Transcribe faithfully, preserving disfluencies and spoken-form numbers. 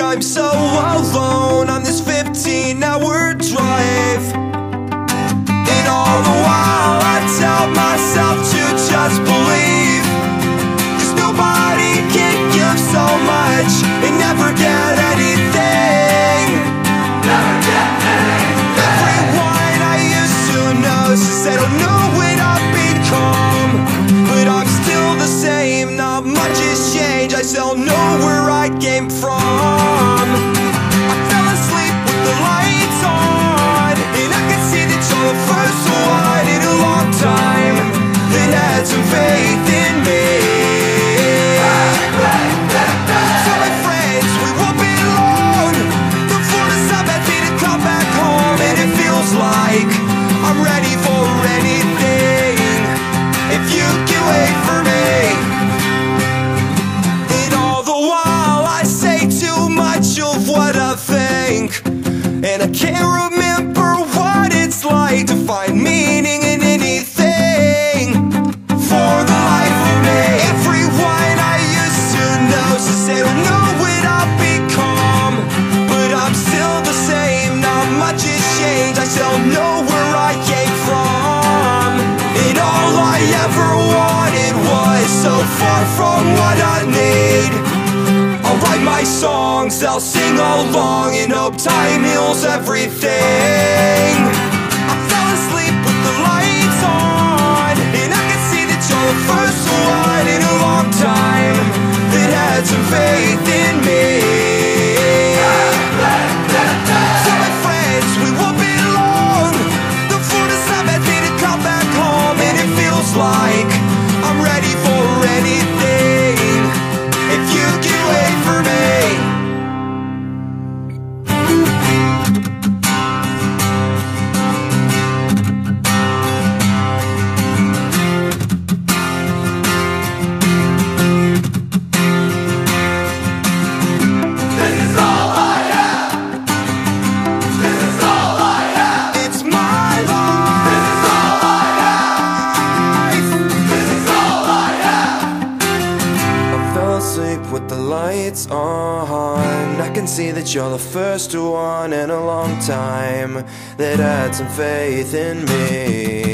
I'm so alone on this fifteen hour drive. And all the while I tell myself to just believe, 'cause nobody can give so much and never get anything. Never get anything. Everyone I used to know says I don't know when I've become, but I'm still the same, not much has changed. I still know where I came from. I fell asleep with the lights on, and I could see that you're the first one in a long time that had some faith in me. So my friends, we won't be alone. The floor is up at me to come back home, and it feels like I'm ready for anything if you can wait for me. And all the while I say too much of what I think, and I can't remember what it's like to find meaning in anything for the life of me. Everyone I used to know says they don't know what I've become, but I'm still the same, not much has changed. I still know where I came from, and all I ever wanted was so far from what I need. I'll write my songs, I'll sing along, and hope time heals everything. I fell asleep with the lights on, and I can see that you're the first one in a long time that had some faith in me. So my friends, we won't be alone. The floor is up at me to come back home, and it feels like I'm ready for anything if you can wait for me. It's my life. I fell asleep with the lights on. I can see that you're the first one in a long time that had some faith in me.